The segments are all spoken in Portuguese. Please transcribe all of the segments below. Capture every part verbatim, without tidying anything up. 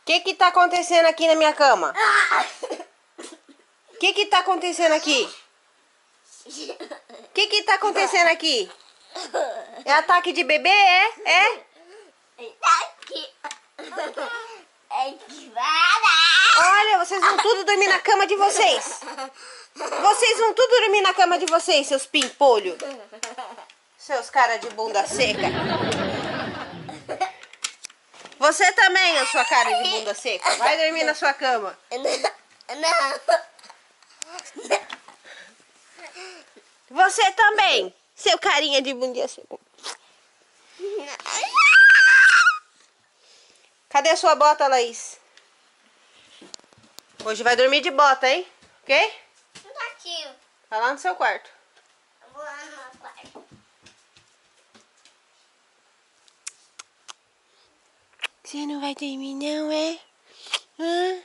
O que que tá acontecendo aqui na minha cama? O que que tá acontecendo aqui? O que que tá acontecendo aqui? É ataque de bebê, é? É? Olha, vocês vão tudo dormir na cama de vocês. Vocês vão tudo dormir na cama de vocês, seus pimpolhos. Seus caras de bunda seca. Você também, a sua cara de bunda seca. Vai dormir na sua cama. Você também, seu carinha de bunda seca. Cadê a sua bota, Laís? Hoje vai dormir de bota, hein? Ok? Não tá aqui. Tá lá no seu quarto. Eu vou lá no meu quarto. Você não vai dormir não, é? Hã?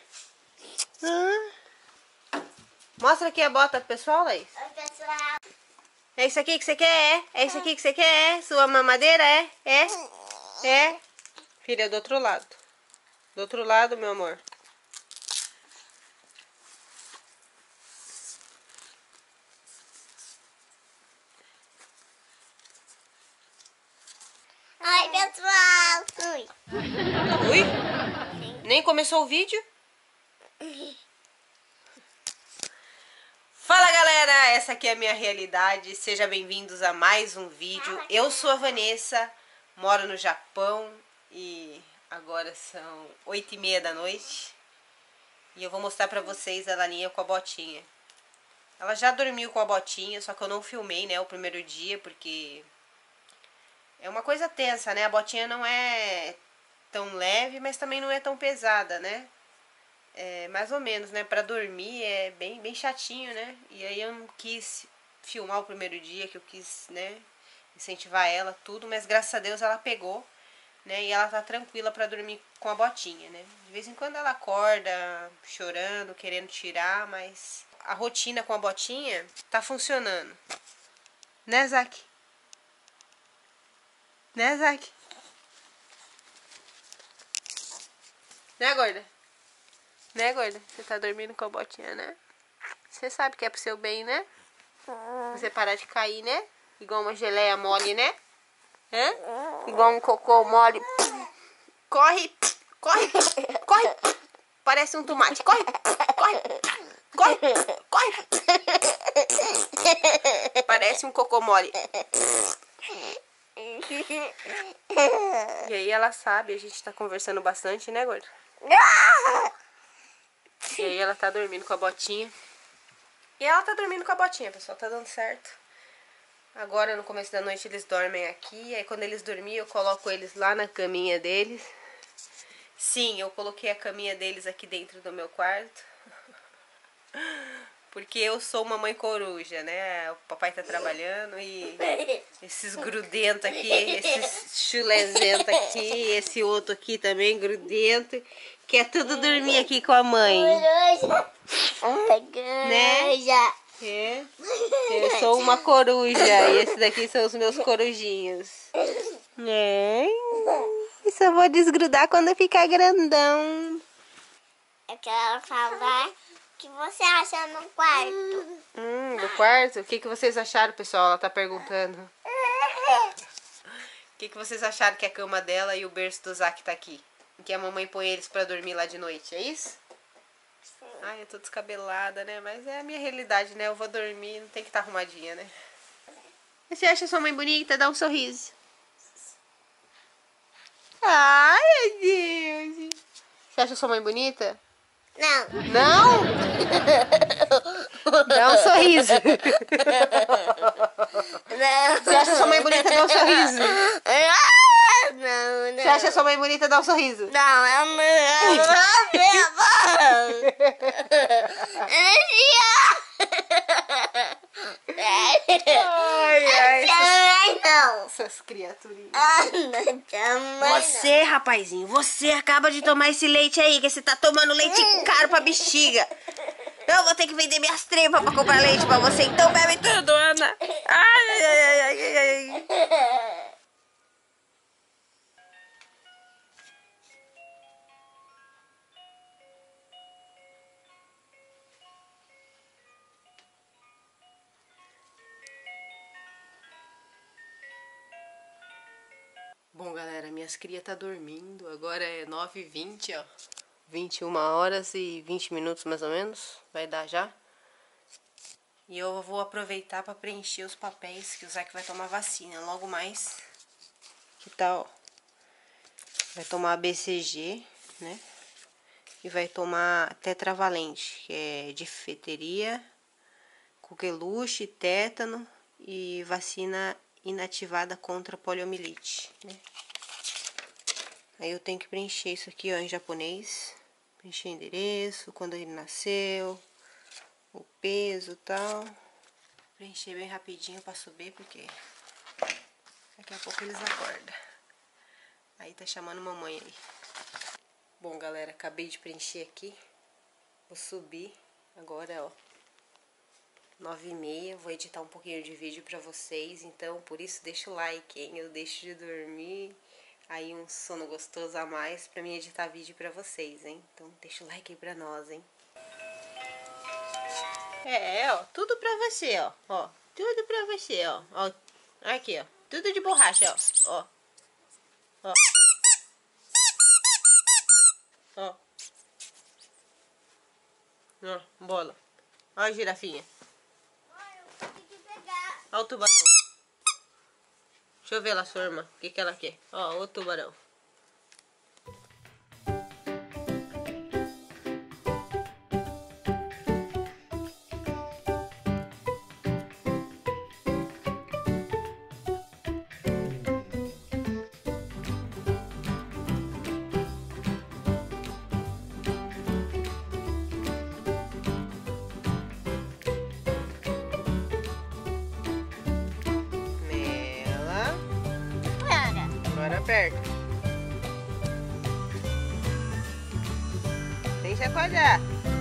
Hã? Mostra aqui a bota pro pessoal, Laís. Oi, pessoal. É isso aqui que você quer, é? É isso aqui que você quer, é? Sua mamadeira, é? É? É? Filha, do outro lado. Do outro lado, meu amor. Oi, pessoal. Oi. Ui? Nem começou o vídeo? Fala, galera! Essa aqui é a minha realidade. Sejam bem-vindos a mais um vídeo. Eu sou a Vanessa, moro no Japão e agora são oito e meia da noite. E eu vou mostrar pra vocês a Laninha com a botinha. Ela já dormiu com a botinha, só que eu não filmei, né, o primeiro dia, porque é uma coisa tensa, né? A botinha não é tão leve, mas também não é tão pesada, né? É mais ou menos, né? Pra dormir é bem, bem chatinho, né? E aí eu não quis filmar o primeiro dia, que eu quis, né, incentivar ela, tudo, mas graças a Deus ela pegou, né? E ela tá tranquila pra dormir com a botinha, né? De vez em quando ela acorda chorando, querendo tirar, mas a rotina com a botinha tá funcionando. Né, Zac? Né, Zac? Né, gorda? Né, gorda? Você tá dormindo com a botinha, né? Você sabe que é pro seu bem, né? Você parar de cair, né? Igual uma geleia mole, né? Hã? Igual um cocô mole. Corre! Corre! Corre! Parece um tomate. Corre! Corre! Corre! Corre! Parece um cocô mole. E aí ela sabe, a gente tá conversando bastante, né, gorda? E aí ela tá dormindo com a botinha. E ela tá dormindo com a botinha, pessoal, tá dando certo. Agora no começo da noite eles dormem aqui. Aí quando eles dormirem eu coloco eles lá na caminha deles. Sim, eu coloquei a caminha deles aqui dentro do meu quarto. Porque eu sou uma mãe coruja, né? O papai tá trabalhando e esses grudentos aqui, esses chulezentos aqui, esse outro aqui também grudento, quer tudo dormir aqui com a mãe. Né? É. Eu sou uma coruja e esses daqui são os meus corujinhos. É. E só vou desgrudar quando ficar grandão. Eu quero falar o que você acha no quarto. Hum, no quarto? O que, que vocês acharam, pessoal? Ela tá perguntando. O que, que vocês acharam que a cama dela e o berço do Zac tá aqui? Em que a mamãe põe eles pra dormir lá de noite, é isso? Ai, eu tô descabelada, né? Mas é a minha realidade, né? Eu vou dormir, não tem que estar arrumadinha, né? Você acha sua mãe bonita? Dá um sorriso. Ai, meu Deus. Você acha sua mãe bonita? Não. Não? Dá um sorriso. Não. Você acha sua mãe bonita? Dá um sorriso. Não, não. Você acha sua mãe bonita? Dá um sorriso. Não, eu não. Eu não. Minha mãe. Ai, ai. Também não. Essas criaturinhas. Ah, não, também Você, rapazinho, você acaba de tomar esse leite aí, que você tá tomando leite caro pra bexiga. Eu vou ter que vender minhas tripas pra comprar leite pra você, então bebe tudo, Ana. Ai, ai, ai, ai, ai. Bom, galera, minhas crias tá dormindo. Agora é nove e vinte, ó. vinte e uma horas e vinte minutos mais ou menos. Vai dar já. E eu vou aproveitar para preencher os papéis que o Zac vai tomar vacina. Logo mais. Que tal? Vai tomar B C G, né? E vai tomar tetravalente, que é difteria, coqueluche, tétano e vacina inativada contra poliomielite, né? Aí eu tenho que preencher isso aqui, ó, em japonês. Preencher endereço, quando ele nasceu, o peso e tal. Preencher bem rapidinho pra subir, porque daqui a pouco eles acordam. Aí tá chamando mamãe aí. Bom, galera, acabei de preencher aqui. Vou subir agora, ó. nove e meia, vou editar um pouquinho de vídeo pra vocês, então por isso deixa o like, hein? Eu deixo de dormir, aí um sono gostoso a mais pra mim editar vídeo pra vocês, hein? Então deixa o like aí pra nós, hein? É, ó, tudo pra você, ó, ó, tudo pra você, ó, ó, aqui, ó, tudo de borracha, ó, ó, ó, ó, ó, bola, ó a girafinha. Olha o tubarão. Deixa eu ver lá sua irmã. O que, que ela quer? Ó, o tubarão. Agora aperta. Sem chacoalhar.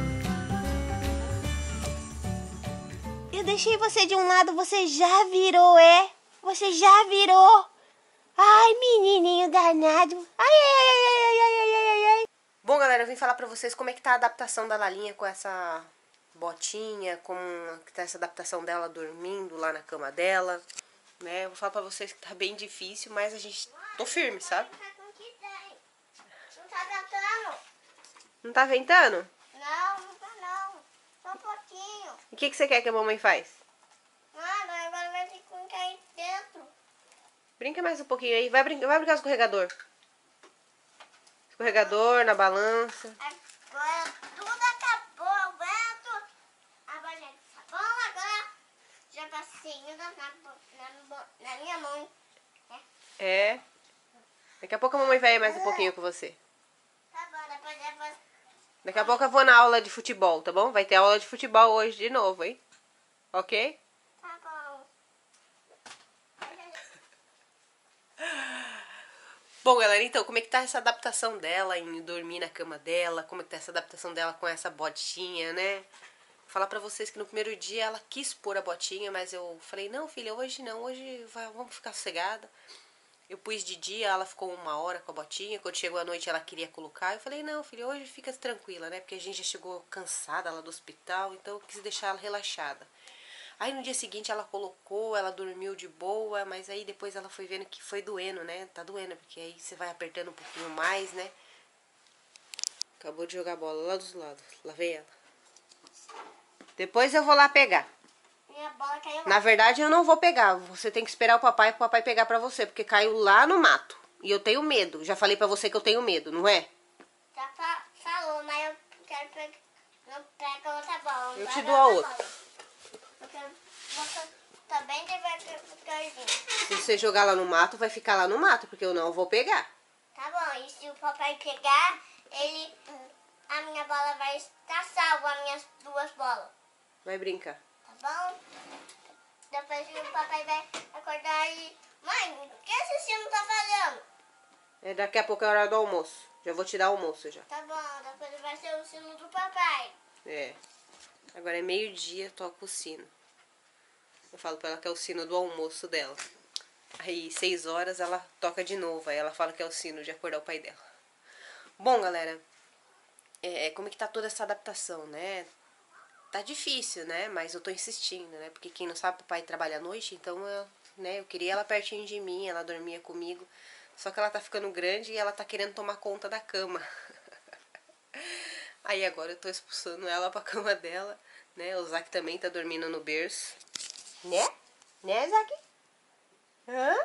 Eu deixei você de um lado, você já virou, é? Você já virou. Ai, menininho danado. Ai, ai, ai, ai, ai, ai, ai, ai. Bom, galera, eu vim falar pra vocês como é que tá a adaptação da Lalinha com essa botinha, como que tá essa adaptação dela dormindo lá na cama dela, né? Eu vou falar pra vocês que tá bem difícil, mas a gente... Tô firme, sabe? Não tá ventando. Não tá ventando? Não, não tá não. Só um pouquinho. E o que, que você quer que a mamãe faz? Nada, agora vai ter que cair dentro. Brinca mais um pouquinho aí. Vai brincar, vai brincar no escorregador. Escorregador, na balança. Agora tudo acabou. O vento, a bolinha de sabão, agora já tá saindo na, na, na minha mão. É. Daqui a pouco a mamãe vai mais um pouquinho com você. Tá bom, depois, depois. Daqui a pouco eu vou na aula de futebol, tá bom? Vai ter aula de futebol hoje de novo, hein? Ok? Tá bom. Bom, galera, então, como é que tá essa adaptação dela em dormir na cama dela? Como é que tá essa adaptação dela com essa botinha, né? Vou falar pra vocês que no primeiro dia ela quis pôr a botinha, mas eu falei, não, filha, hoje não, hoje vai, vamos ficar sossegada. Eu pus de dia, ela ficou uma hora com a botinha, quando chegou a noite ela queria colocar. Eu falei, não, filha, hoje fica tranquila, né? Porque a gente já chegou cansada lá do hospital, então eu quis deixar ela relaxada. Aí no dia seguinte ela colocou, ela dormiu de boa, mas aí depois ela foi vendo que foi doendo, né? Tá doendo, porque aí você vai apertando um pouquinho mais, né? Acabou de jogar a bola lá dos lados. Lá vem ela. Depois eu vou lá pegar. Minha bola caiu lá. Na verdade eu não vou pegar, você tem que esperar o papai pro papai pegar pra você, porque caiu lá no mato. E eu tenho medo, já falei pra você que eu tenho medo, não é? Já fa falou, mas eu quero pegar. Não pega outra bola. Eu te dou a outra. Porque você também deve cair. Se você jogar lá no mato, vai ficar lá no mato, porque eu não vou pegar. Tá bom, e se o papai pegar, ele. A minha bola vai estar salva, as minhas duas bolas. Vai brincar. Tá bom? Depois o papai vai acordar e... Mãe, o que esse sino tá fazendo? É, daqui a pouco é hora do almoço. Já vou te dar almoço já. Tá bom, depois vai ser o sino do papai. É. Agora é meio-dia, toca o sino. Eu falo pra ela que é o sino do almoço dela. Aí, seis horas, ela toca de novo. Aí ela fala que é o sino de acordar o pai dela. Bom, galera, é, como é que tá toda essa adaptação, né? Tá difícil, né? Mas eu tô insistindo, né? Porque quem não sabe, o papai trabalha à noite, então eu, né, eu queria ela pertinho de mim, ela dormia comigo. Só que ela tá ficando grande e ela tá querendo tomar conta da cama. Aí agora eu tô expulsando ela pra cama dela, né? O Zac também tá dormindo no berço. Né? Né, Zac? Hã?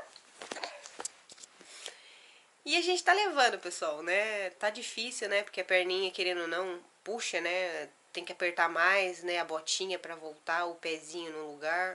E a gente tá levando, pessoal, né? Tá difícil, né? Porque a perninha, querendo ou não, puxa, né? Tem que apertar mais, né? A botinha pra voltar o pezinho no lugar.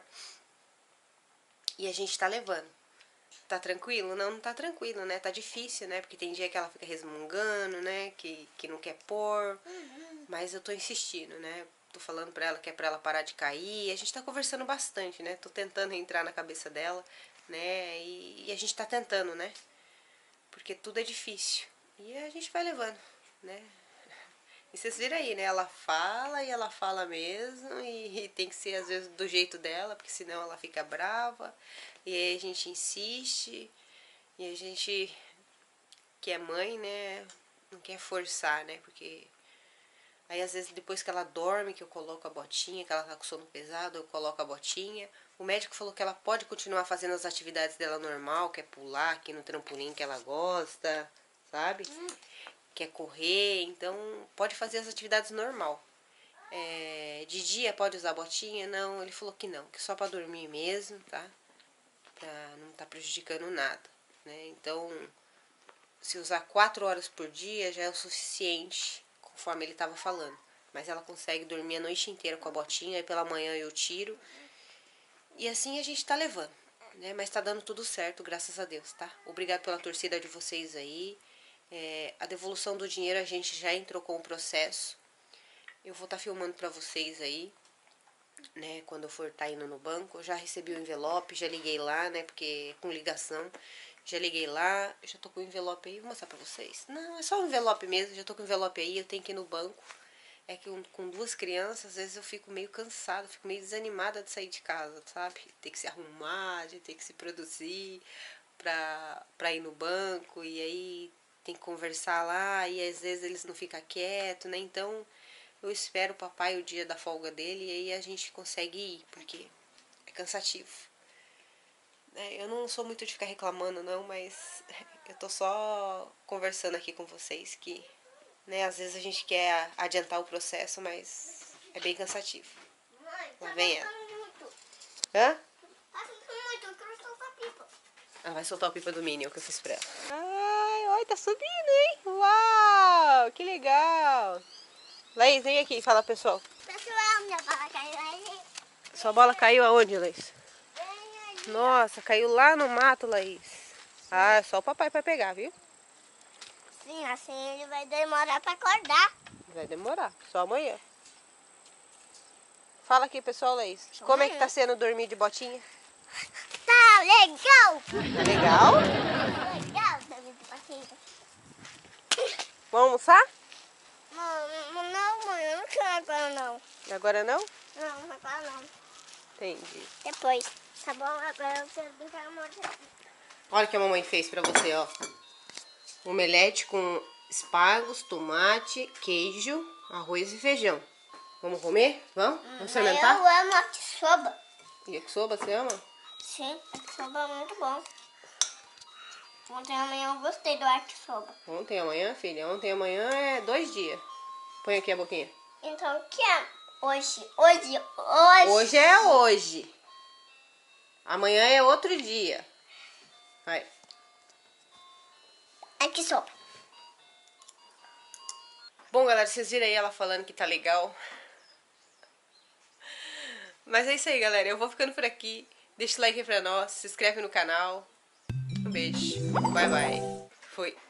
E a gente tá levando. Tá tranquilo? Não, não tá tranquilo, né? Tá difícil, né? Porque tem dia que ela fica resmungando, né? Que, que não quer pôr. Mas eu tô insistindo, né? Tô falando pra ela que é pra ela parar de cair. A gente tá conversando bastante, né? Tô tentando entrar na cabeça dela, né? E, e a gente tá tentando, né? Porque tudo é difícil. E a gente vai levando, né? E vocês viram aí, né? Ela fala e ela fala mesmo. E, e tem que ser, às vezes, do jeito dela. Porque senão ela fica brava. E aí a gente insiste. E a gente, que é mãe, né? Não quer forçar, né? Porque aí, às vezes, depois que ela dorme, que eu coloco a botinha, que ela tá com sono pesado, eu coloco a botinha. O médico falou que ela pode continuar fazendo as atividades dela normal, que é pular aqui no trampolim que ela gosta, sabe? Hum. Quer correr, então pode fazer as atividades normal. É, de dia pode usar botinha? Não, ele falou que não, que só pra dormir mesmo, tá? Pra não tá prejudicando nada, né? Então, se usar quatro horas por dia já é o suficiente, conforme ele tava falando. Mas ela consegue dormir a noite inteira com a botinha, aí pela manhã eu tiro. E assim a gente tá levando, né? Mas tá dando tudo certo, graças a Deus, tá? Obrigado pela torcida de vocês aí. É, a devolução do dinheiro a gente já entrou com o processo. Eu vou estar tá filmando pra vocês aí, né? Quando eu for tá indo no banco. Eu já recebi o envelope, já liguei lá, né? Porque com ligação. Já liguei lá, eu já tô com o envelope aí. Vou mostrar pra vocês. Não, é só o envelope mesmo, já tô com o envelope aí. Eu tenho que ir no banco. É que com duas crianças, às vezes eu fico meio cansada, fico meio desanimada de sair de casa, sabe? Tem que se arrumar, tem que se produzir pra, pra ir no banco, e aí tem que conversar lá, e às vezes eles não ficam quietos, né? Então eu espero o papai o dia da folga dele, e aí a gente consegue ir, porque é cansativo. É, eu não sou muito de ficar reclamando, não, mas eu tô só conversando aqui com vocês que... Né, às vezes a gente quer adiantar o processo, mas é bem cansativo. Mãe, Lá tá vem ela. muito. Hã? Tá muito, eu quero soltar a pipa. Ela vai soltar o pipa do Minion que eu fiz pra ela. Ai, olha, tá subindo, hein? Uau, que legal. Laís, vem aqui, fala pessoal. Pessoal, minha bola caiu aí. Sua bola caiu aonde, Laís? Nossa, caiu lá no mato, Laís. Ah, só o papai vai pegar, viu? Sim, assim ele vai demorar pra acordar. Vai demorar, só amanhã. Fala aqui, pessoal, Laís. Só Como amanhã. é que tá sendo dormir de botinha? Tá legal. Tá legal? Legal, dormir de botinha. Vamos almoçar? Não, não, mãe, eu não quero agora não. Agora não? Não, agora não. Entendi. Depois. Tá bom, agora eu quero brincar uma outra. Olha o que a mamãe fez pra você, ó. Omelete com espargos, tomate, queijo, arroz e feijão. Vamos comer? Vamos? Vamos experimentar? Eu amo yakisoba. Yakisoba, você ama? Sim, yakisoba é muito bom. Ontem amanhã eu gostei do yakisoba. Ontem, amanhã, filha. Ontem, amanhã é dois dias. Põe aqui a boquinha. Então, o que é hoje? Hoje, hoje. Hoje é hoje. Amanhã é outro dia. Vai. Yakisoba. Bom, galera, vocês viram aí ela falando que tá legal. Mas é isso aí, galera. Eu vou ficando por aqui. Deixa o like aí pra nós. Se inscreve no canal. Um beijo. Bye, bye. Fui.